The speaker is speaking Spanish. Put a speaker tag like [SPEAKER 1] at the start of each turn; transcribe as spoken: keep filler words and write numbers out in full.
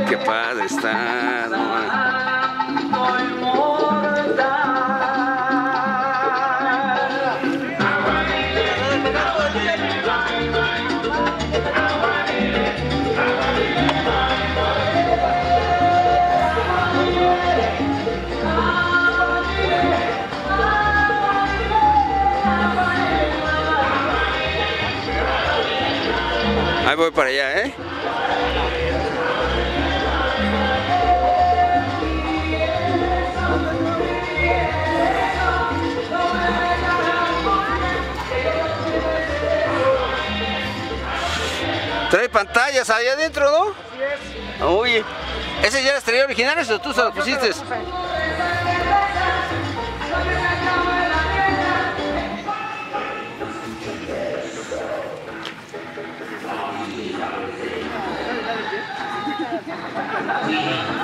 [SPEAKER 1] qué padre está, no. Ahí voy para allá, ¿eh? Trae pantallas ahí adentro, ¿no?
[SPEAKER 2] Así es.
[SPEAKER 1] Oye, ¿ese ya las traía originales o tú se los pusiste?
[SPEAKER 2] Yo